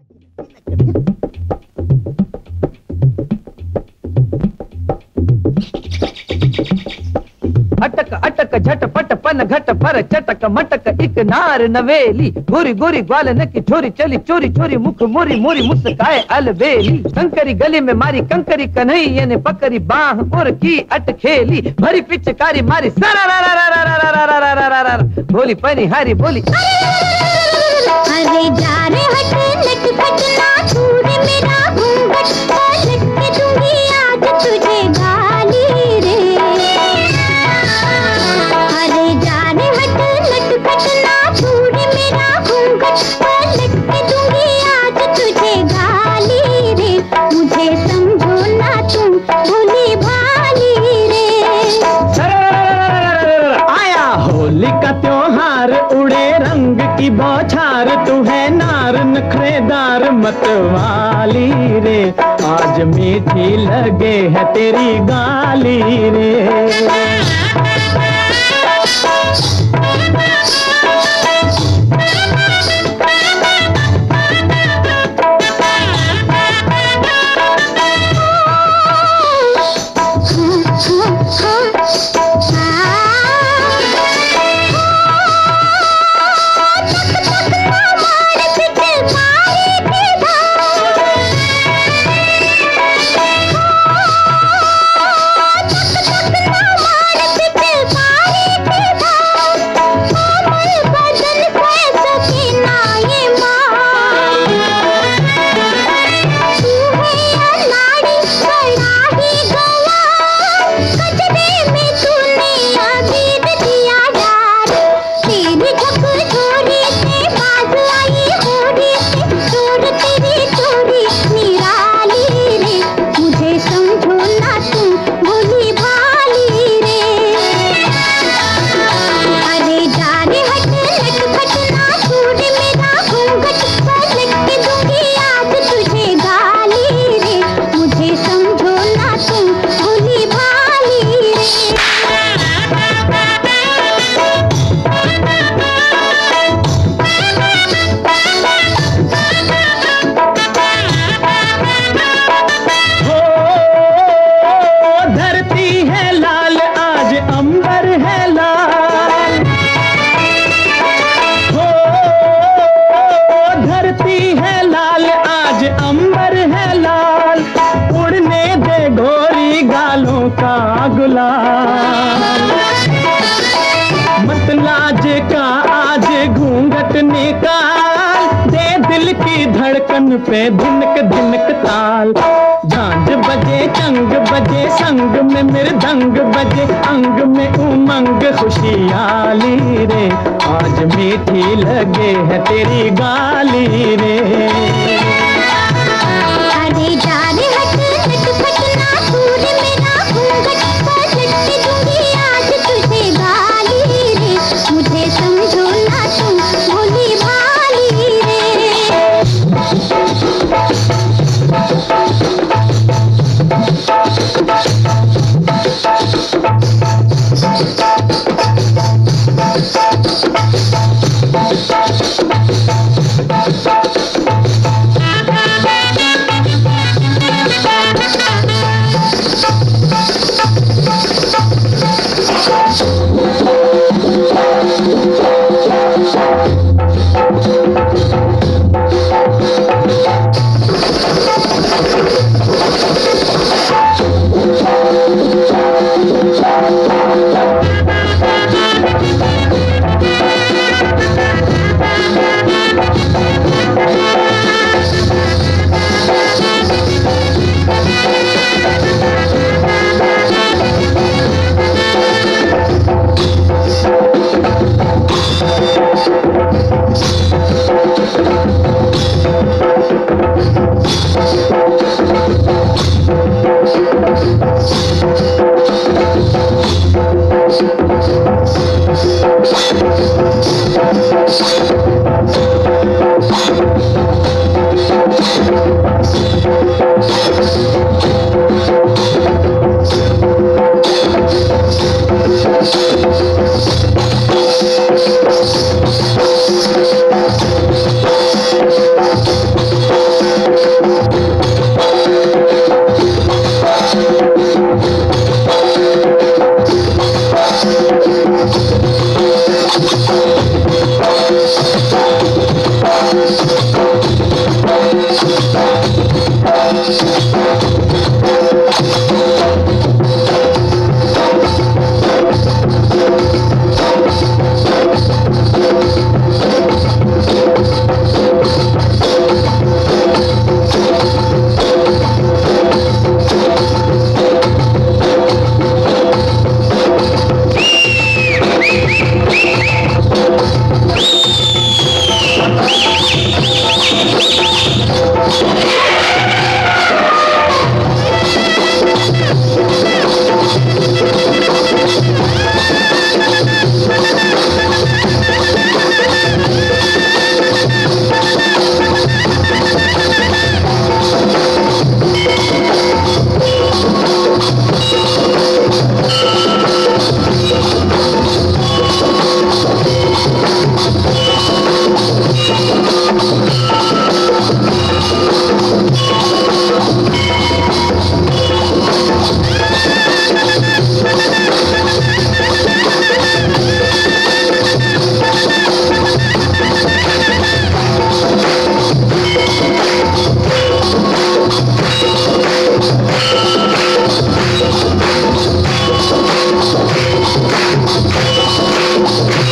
अटक अटक झटपट पन घट पर चटक मटक एक नार नवेली गोरी गोरी ग्वालन की छोरी चली चोरी चोरी मुख मोरी मोरी मुस्काए अलबेली कंकरी गली में मारी कंकरी कन्हैया ने पकड़ी बाह और की अटखेली भरी पिचकारी मारी सरा बोली पनी हारी बोली अरे जा रे हट लट फट ना छूर मेरा घूंघट लट के दूंगी आज तुझे गाली रे। अरे जा रे हट लट फट ना छूर मेरा घूंघट लट के दूंगी आज तुझे गाली रे। मुझे समझो ना तुम भोली भाली रे। आया होली का त्योहार उड़े रंग की बौछार तू है नार नखरेदार मतवाली रे। आज मीठी लगे है तेरी गाली रे। पे धिनक धिनक ताल झांझ बजे चंग बजे संग में मृदंग बजे अंग में उमंग खुशियाली रे। आज मीठी लगे है तेरी गाली रे। अरे जा रे हट लट फट ना छूर मेरा घूंघट लट के दूंगी आज तुझे गाली रे। मुझे समझो ना तुम भोली भाली रे।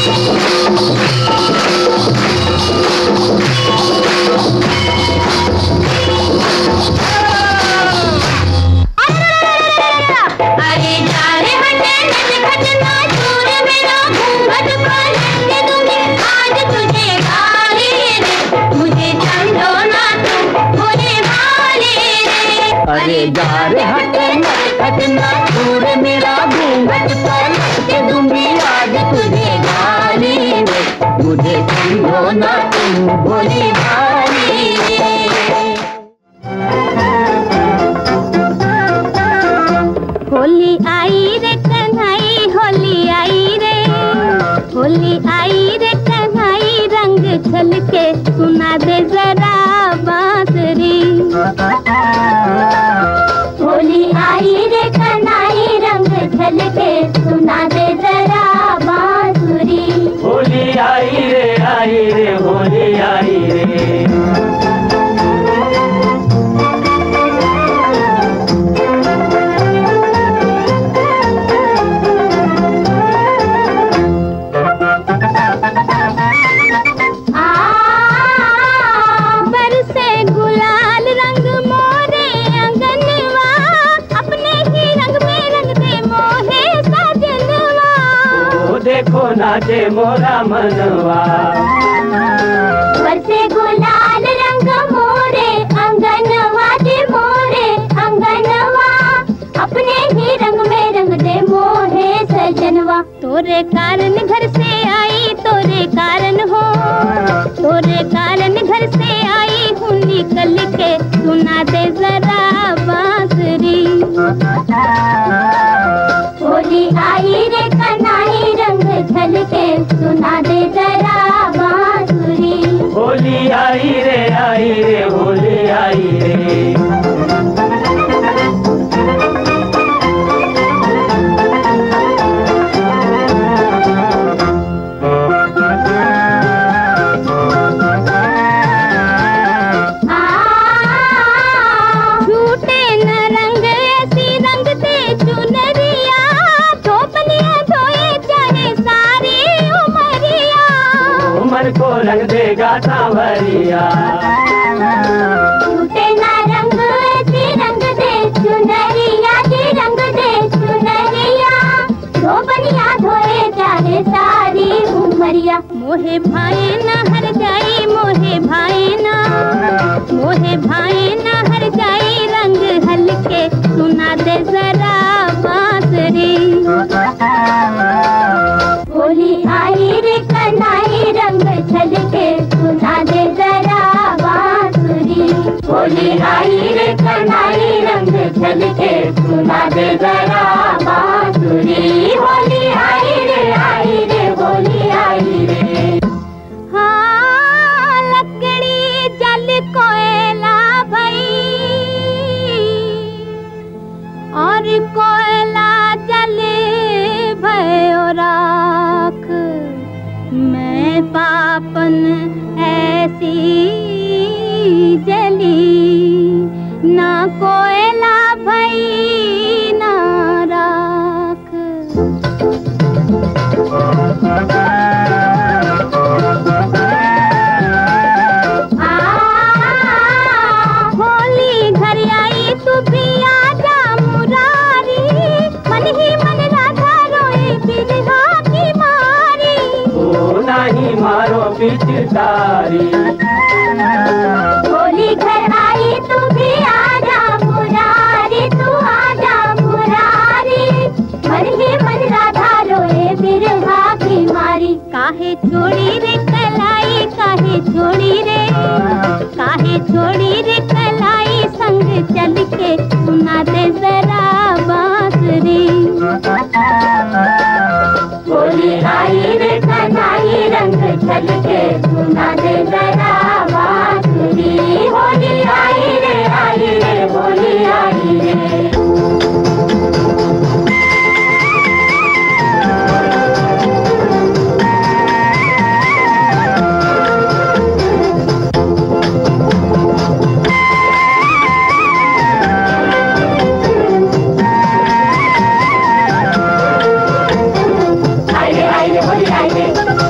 अरे जा रे हटना हटना दूर मेरा घूंघट पर के दूंगी आज तुझे गाली रे, मुझे समझो ना तुम भोली भाली रे। होली आई रे कन्हई होली आई रे, होली आई रे कन्हई रंग छलके सुना दे जरा बांसुरी। होली आई रे कन्हई रंग छलके सुना दे जरा बांसुरी। होली आई रे होली आई रे। देखो नाचे मोरा मनवा, बरसे गुलाल रंग मोरे अंगनवा दे मोरे अंगनवा, अपने ही रंग में रंग दे मोहे सजनवा। तोरे कारण घर से आई तोरे कारण हो, तोरे कारण घर से आई हूँ निकल के सुना दे जरा बांसुरी। होली आई रे कन्हई रंग छलके सुना दे जरा बांसुरी। होली आई रे होली आई रे। को रंग देगा सांवरिया, टूटे ना रंग ऐसी रंग दे चुनरिया जी रंग दे चुनरिया, धोबनिया धोए चाहे सारी उमरिया। मोहे भाई ना हर जाई मोहे भाई ना, मोहे भाई ना हर जाई रंग हल्के सुना दे जरा बांसुरी। होली आई रे कन्हई रंग छलके सुना दे जरा बांसुरी। होली आई रे कन्हई रंग छलके सुना दे जरा बांसुरी। होली आई रे होली आई रे। हाँ लकड़ी जल कोयला भई और कोयला जले भयो राख, मैं पापन ऐसी जली ना कोयला भई ना राख। होली घर आई तू भी आजा मुरारी, मन ही मन राधा रोए बिरहा की मारी। ओ नहीं मारो पिचकारी, होली घर आई तू भी आजा मुरारी, तू आजा मुरारी, मन ही मन राधा रोए बिरहा की मारी। काहे छोड़ी रे कलाई काहे छोड़ी रे, काहे छोड़ी रे कलाई संग चल के सुना दे जरा बांसुरी। होली आई रे कन्हई रंग छलके सुना दे जरा बांसुरी। होली आई रे होली आई रे। होली आई रे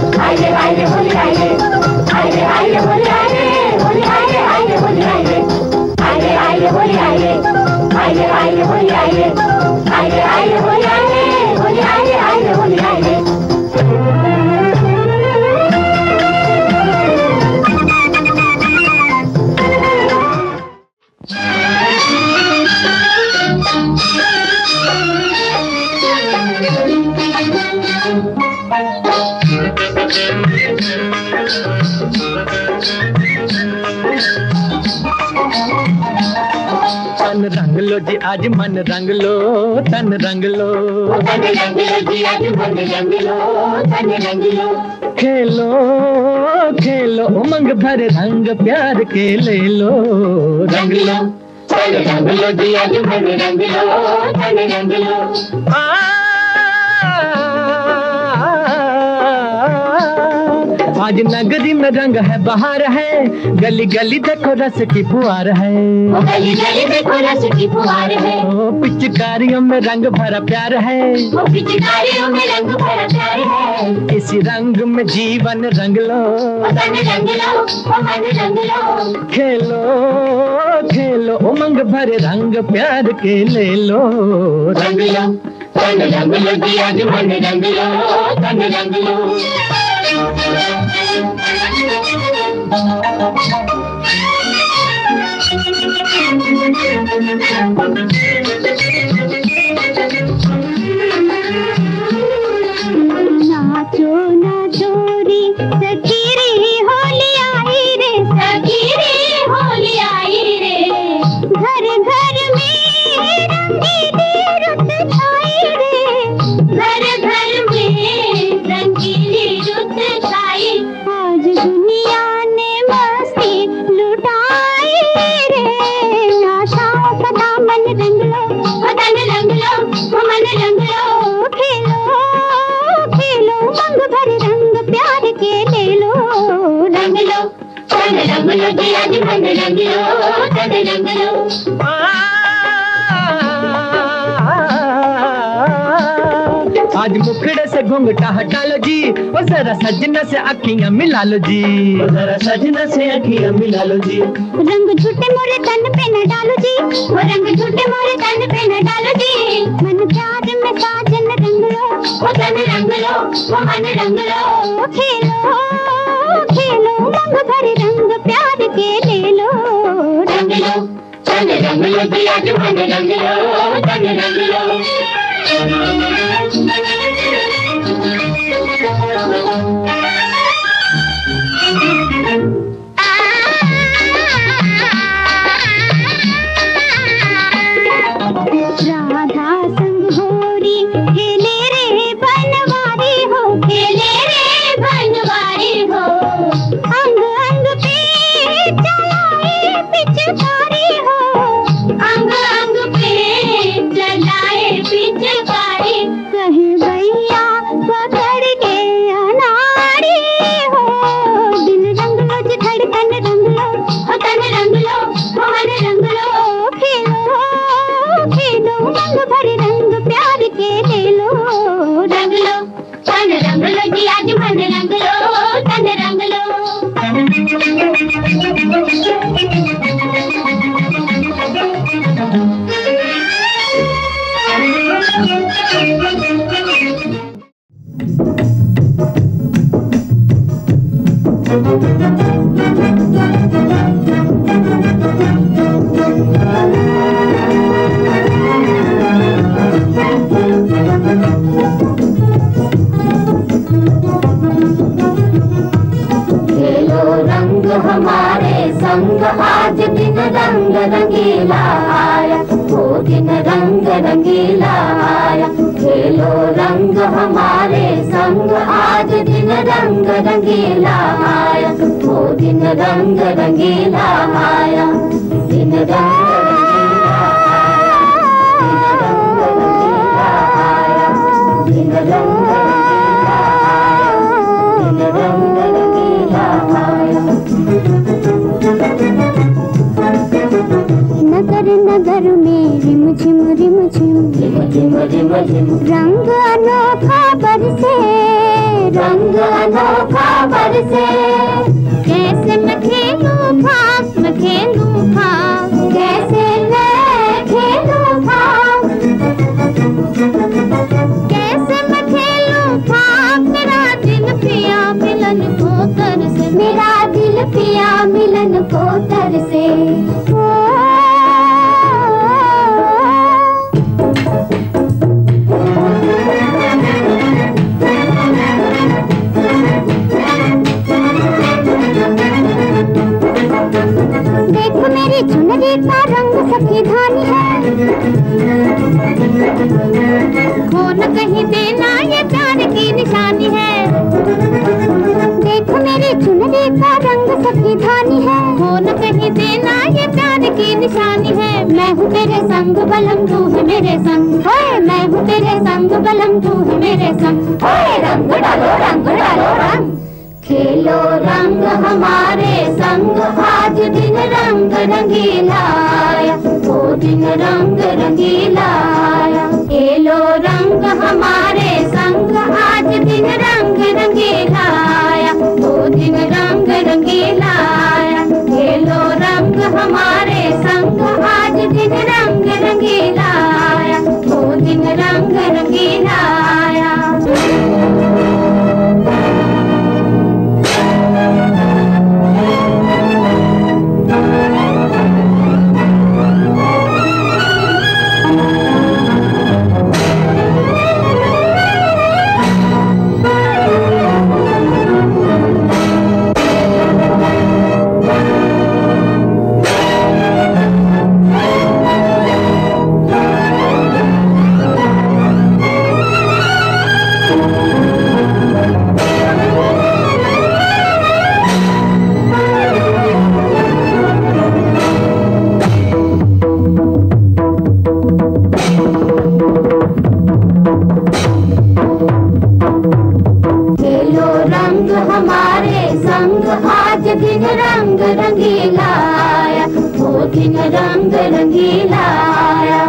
तन रंग लो जी आज मन रंग लो, तन रंग लो, तन रंग लो जी आज मन रंग लो, तन रंग लो। खेलो खेलो उमंग भर रंग प्यार के ले लो, रंग लो, तन रंग लो जी आज मन रंग लो, तन रंग लो। आज नगरी में रंग है बहार है, गली गली देखो रस की फुहार है, गली गली देखो रस की फुहार है। ओ पिचकारियों में रंग भरा प्यार है, ओ पिचकारियों में रंग भरा प्यार है। इसी रंग में जीवन रंग लो, तन रंग लो, मन रंग लो। खेलो खेलो उमंग भरे रंग प्यार के ले लो, रंग लो, तन रंग लो जी आज मन रंग लो, तन रंग लो। नाचो ना चोरी सखी रे होली आई रे, सखी रे होली आई रे। घर घर में रंगीली रुत छाई रे, घर घर में रंगीली रुत छाई। आज दुनिया ने मस्ती लुटाई रे, आशाओं का दामन रंग लो, तन रंग लो, मन रंग लो। खेलो खेलो रंग भरे रंग प्यार के ले लो, रंग लो, तन रंग लो जी आज मन रंग लो, तन रंग लो। आज मुखड़े से घूंघटा हटा लो जी, वो जरा सजना से अखियां मिला लो जी, वो जरा सजना से अखियां मिला लो जी। रंग झूठे मोरे तन पे न डालो जी, वो रंग झूठे मोरे तन पे न डालो जी। मन प्यार में साजन रंग लो, वो तन रंग लो, वो मन रंग लो। खेलो खेलो रंग भरे रंग प्यार के ले लो, रंग लो, तन रंग लो जी आज मन रंग लो, तन रंग लो। राधा संग होरी खेले रे बनवारी हो, खेले रे बनवारी हो। अंग अंग पे चलाए पिचकारी हो, अंग अंग पे चलाए पिचकारी। कहे भैया पकड़ के अनाड़ी हो, दिल रंग लो जी धड़कन रंग लो, तन रंग लो, मन रंग लो। खेलो खेलो रंग भरे रंग प्यार के ले लो, रंग लो, तन रंग लो जी आज मन रंग लो, तन रंग लो। हमारे संग आज दिन रंग रंगीला आया, वो दिन रंग रंगीला आया। खेलो रंग हमारे संग आज दिन रंग रंगीला आया, वो दिन रंग रंगीला आया। दिन रंग रंगीला आया, दिन रंग रंगीला आया, दिन रंग रंगीला आया। नगर नगर में रिम झिम रंग अनोखा बरसे, रंग अनोखा बरसे। कैसे मैं खेलूं भाग, मैं खेलूं भाग, कैसे मैं खेलूं भाग, को तरसे। देखो मेरी चुनरी का रंग सखी धानी है, खो न कहीं देना ये प्यार की निशानी है। देखो मेरी चुनरी का रंग सखी धानी है, खो न कहीं देना ये प्यार की निशानी है। मैं हूँ तेरे संग बलम तू है मेरे संग, ओए मैं हूँ तेरे संग बलम तू है मेरे संग। ओए रंग डालो रंग, खेलो रंग हमारे संग, आज दिन रंग रंगीला आया, वो दिन रंग रंगीला आया। खेलो रंग हमारे संग, आज दिन रंग रंगीला आया, वो दिन रंग रंगीला आया। खेलो रंग हमारे संग, आज दिन रंग रंगीला आया, वो दिन रंग रंगीला आया। दिन रंग रंगीला आया, वो दिन रंग रंगीला आया।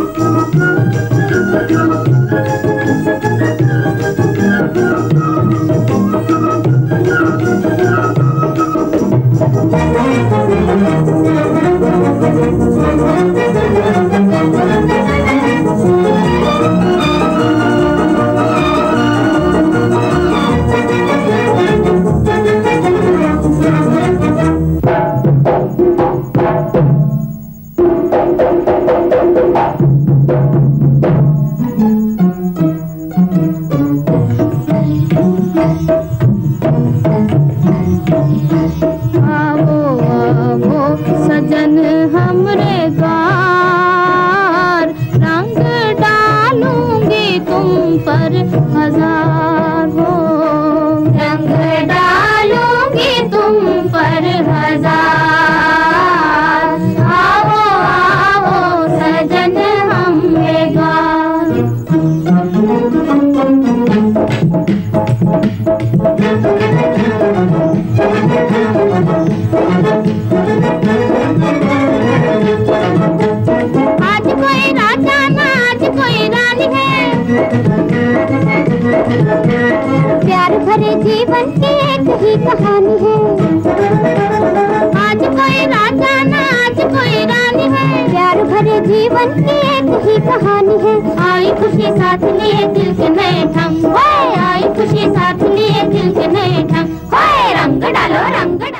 प्यार भरे जीवन की एक ही कहानी है, आज कोई राजा ना आज कोई रानी है। प्यार भरे जीवन की एक ही कहानी है, आई खुशी साथ लिए दिल के नए ढंग, ओए आई खुशी साथ लिए दिल के नए ढंग, ओए रंग डालो रंग डालो।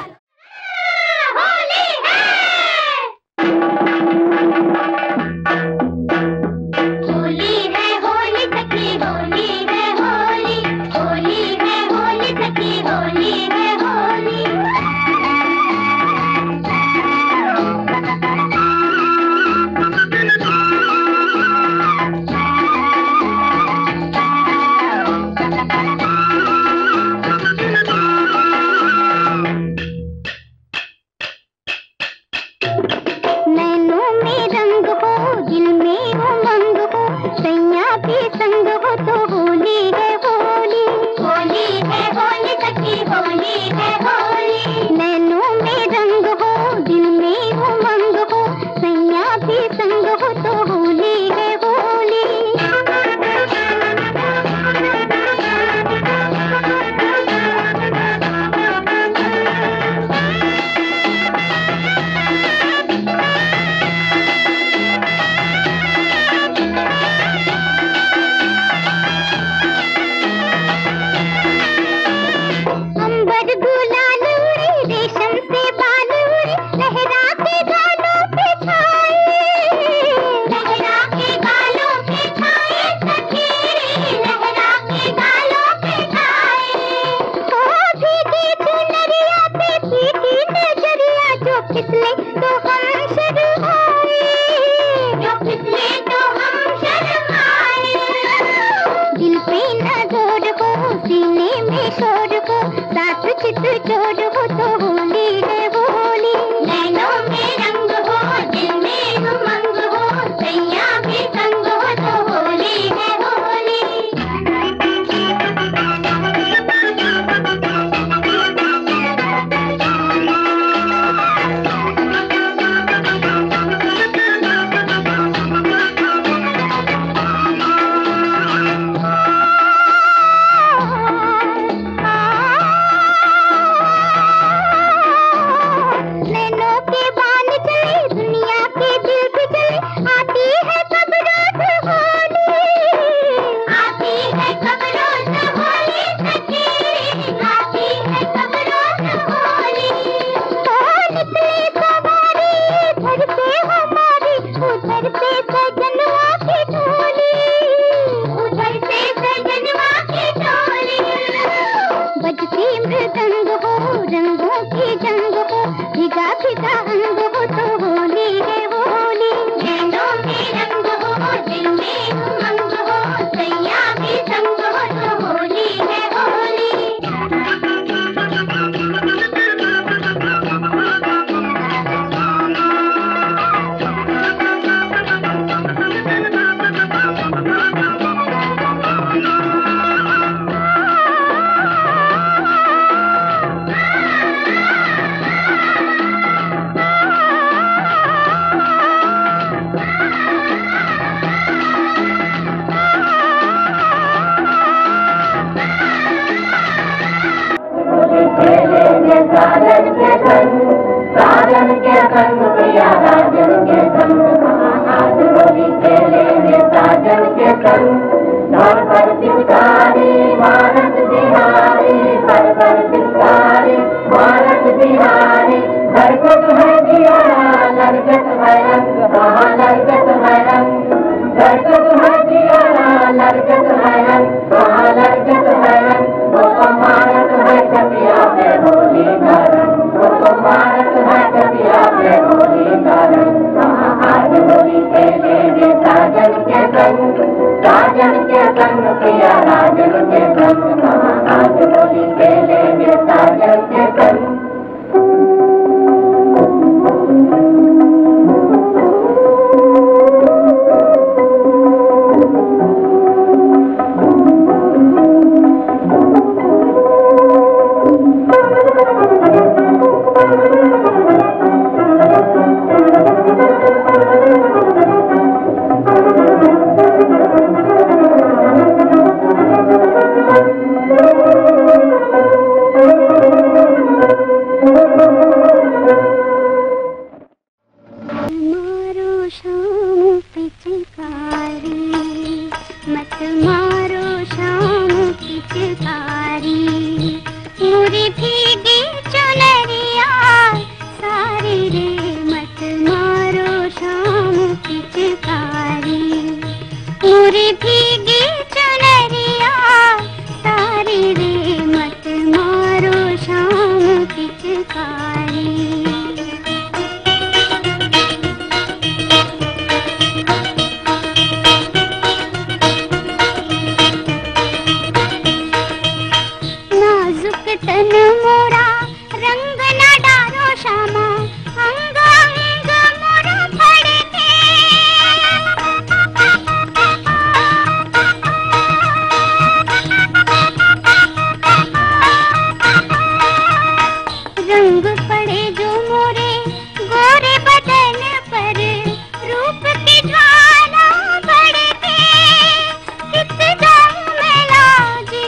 साथ चित चोर हो तो होली है होली। नैनों में रंग हो, दिल में उमंग हो, सैया भी संग हो तो होली है होली।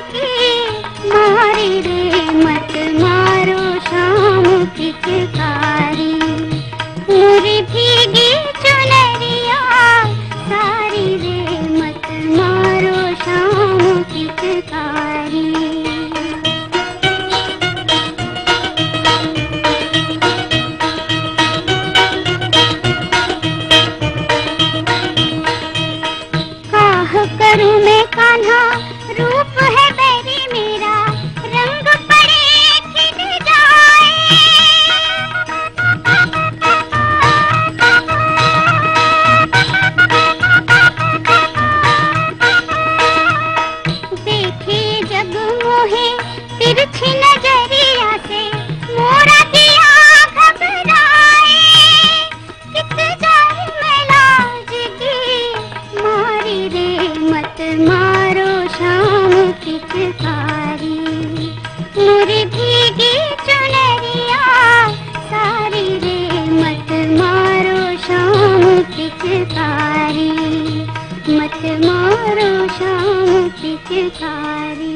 पिचकारी सारी।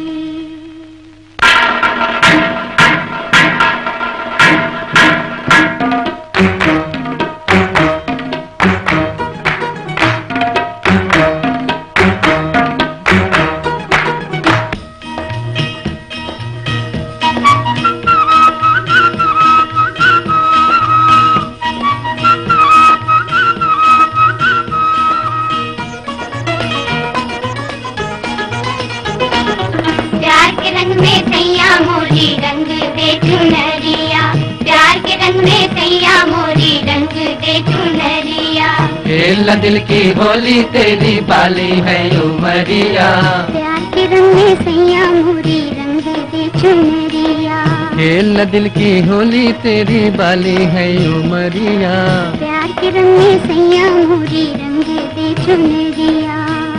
खेल दिल की होली तेरी बाली है उमरिया, प्यार के रंग में सैया मोरी रंग दे चुनरिया। खेल दिल की होली तेरी बाली है उमरिया, प्यार के रंग में सैया मोरी रंग दे चुनरिया।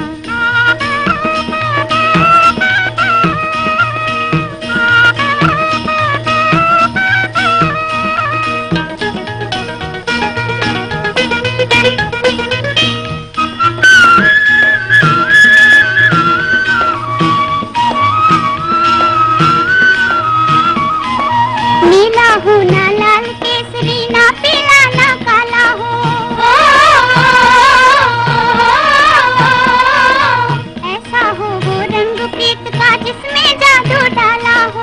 नीला हो ना लाल केसरी, ना पीला ना काला हो, ऐसा हो वो रंग प्रीत का जिसमें जादू डाला हो।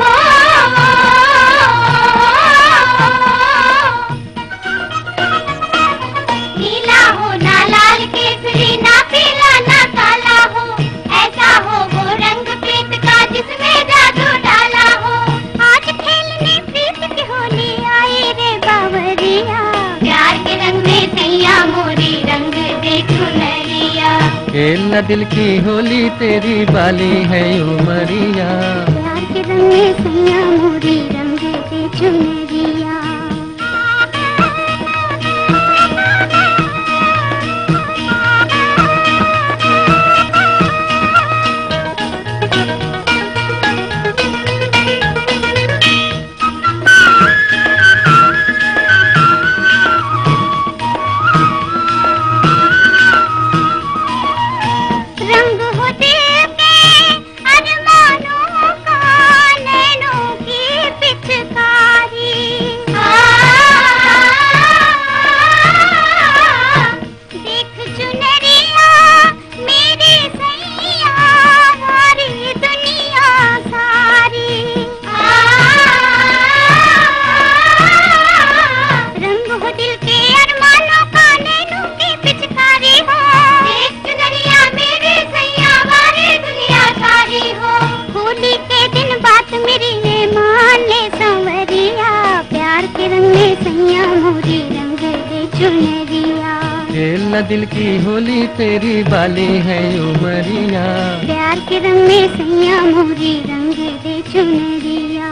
नीला हो ना लाल केसरी, ना पीला ना काला हो, ऐसा हो वो रंग प्रीत का जिसमें जादू डाला हो। आज खेलने प्रीत की होली आई रे बावरिया, प्यार के रंग में सैया मोरी रंग दे चुनरिया। खेल दिल की होली तेरी बाली है उमरिया, प्यार के रंग में सैया मोरी रंग दे चुनरिया। रंग हो दिल के अरमानों का, नैनों की पिचकारी। देख चुनरिया मेरी सैया, हमारी दुनिया सारी। रंग हो दिल के अरमानों का, नैनों की पिचकारी हो। देख चुनरिया मेरी सैया, हमारी दुनिया सारी हो। होली के दिन बात मेरी ने मान ले संवरिया, प्यार के रंग में सैया मोरी रंग दे चुनरिया। खेल दिल की होली तेरी बाली है उमरिया, प्यार के रंग में सैया मोरी रंग दे चुनरिया।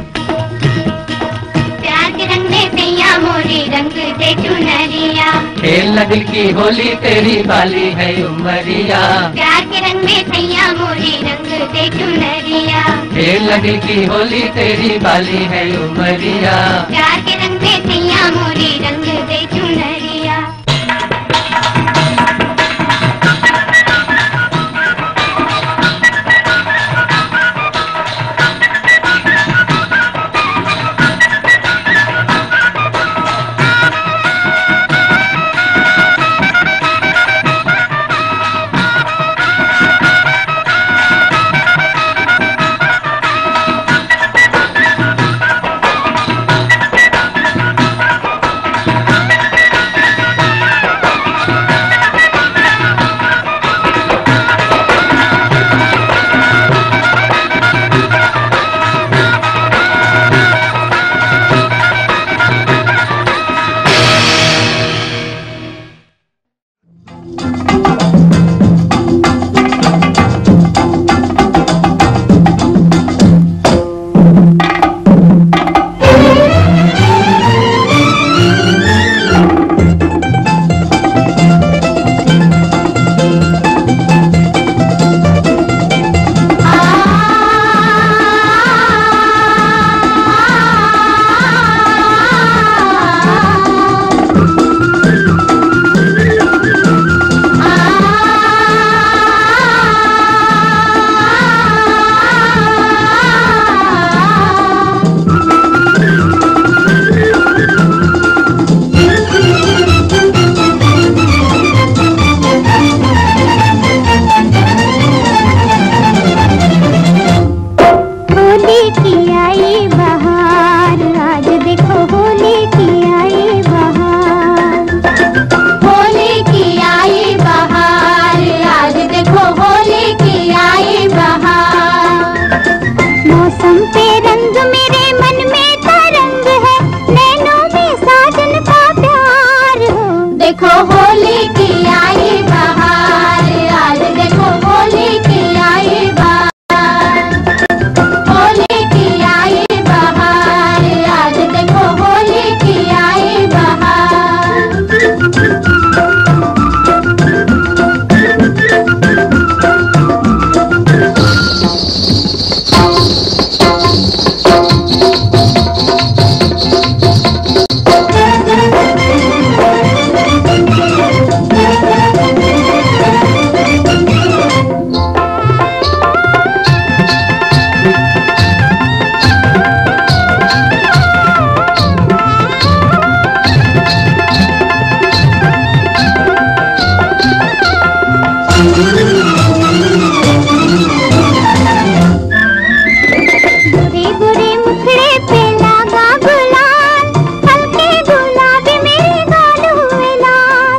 प्यार के रंग में सैया मोरी रंग दे चुनरिया। खेल दिल की होली तेरी बाली है उमरिया, प्यार के रंग में सैया मोरी रंग दे चुनरिया। खेल दिल की होली तेरी बाली है उमरिया। प्यार के रंग में सैया मोरी रंग दे चुनरिया। आई बहार, आज देखो होली की आई बहार। होली की आई बहार, आज देखो होली की आई बहार। मौसम पे रंग मेरे मन में तरंग है, नैनों में साजन का प्यार हो। देखो होली की आई बहार, आज देखो होली की आई बहार। होली की आई बहार, आज देखो होली की आई बहार। गोरे गोरे मुखड़े पे लगा गुलाल, हल्के गुलाबी मेरे गाल हुए लाल।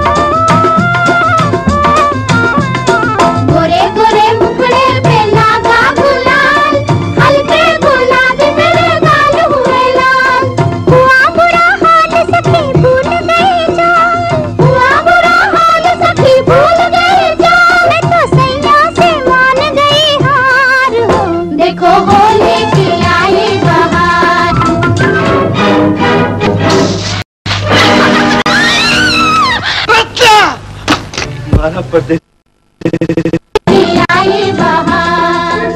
गोरे गोरे मुखड़े पे लगा गुलाल, हल्के गुलाबी मेरे गाल हुए लाल। हुआ बुरा हाल सखी भूल गई जान, हुआ बुरा हाल सखी भूल गई जान। मैं तो सैया से मान गई हार हो। देखो होली की आई बहार। हमारा परदेश की आई बहार।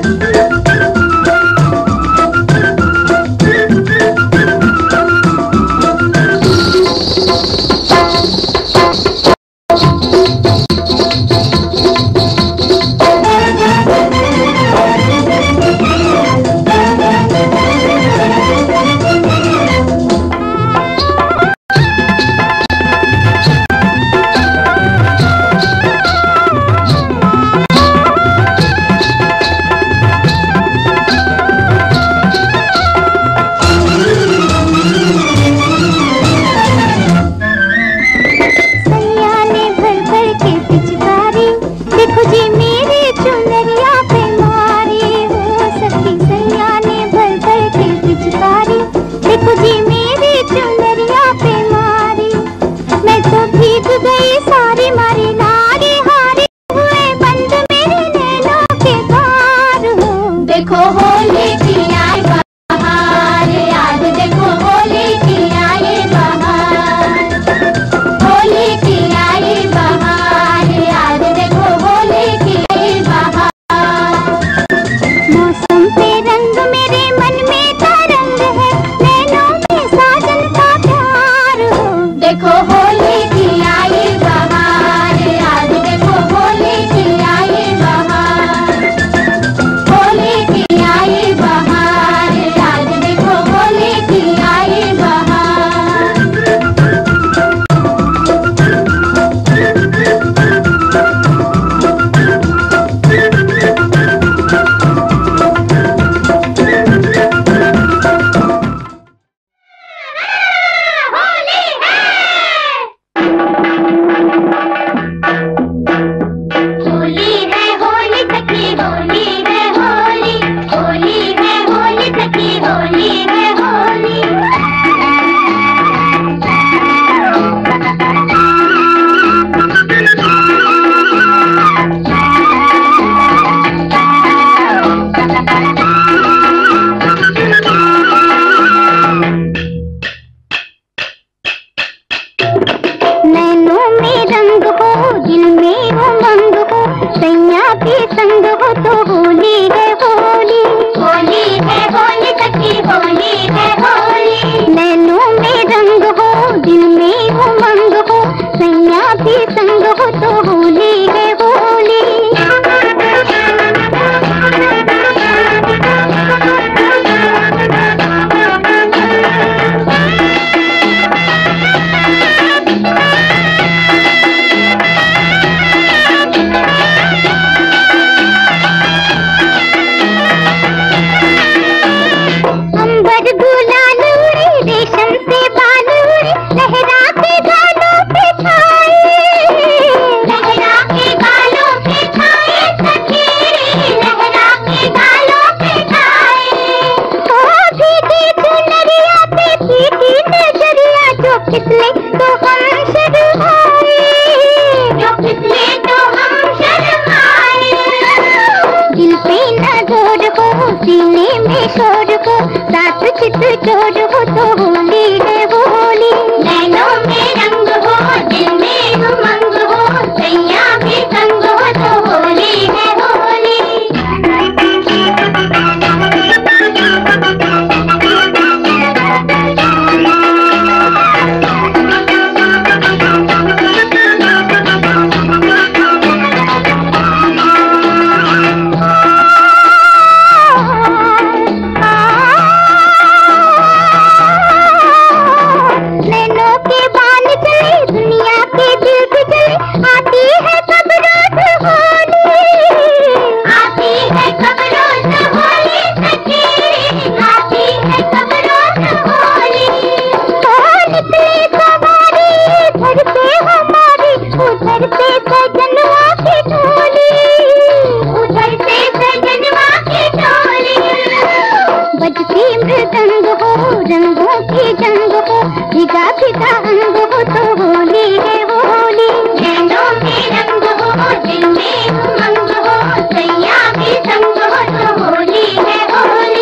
दंग हो, रंगों की जंग हो, भीगा भीगा अंग हो तो होली है होली। झंडों के रंग हो, दिल में उमंग हो, सैया भी संग हो तो होली है होली।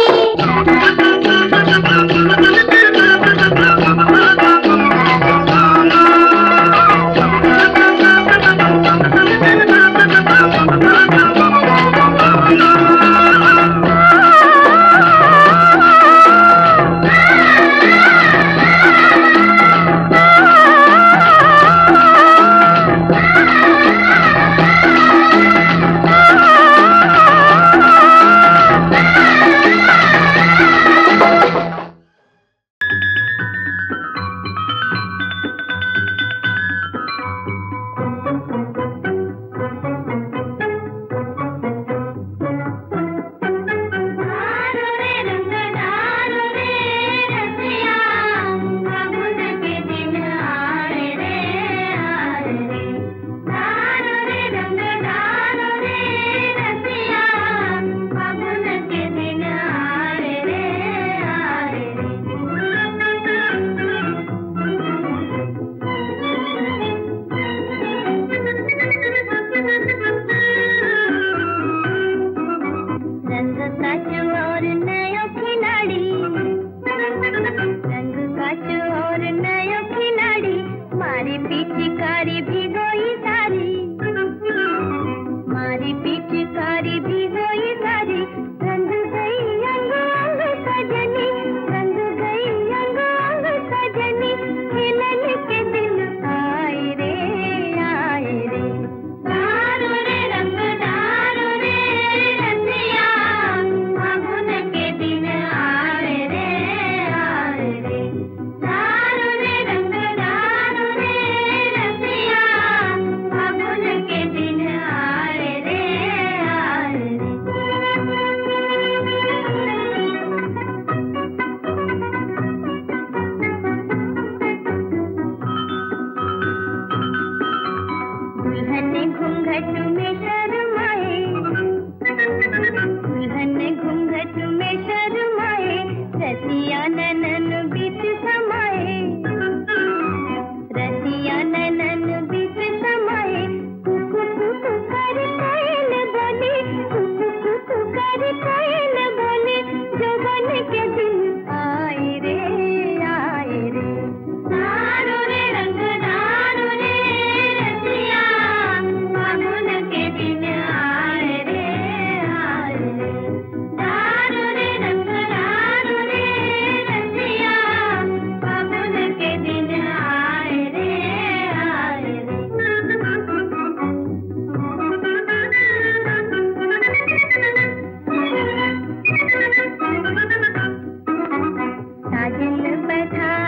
साजन पधार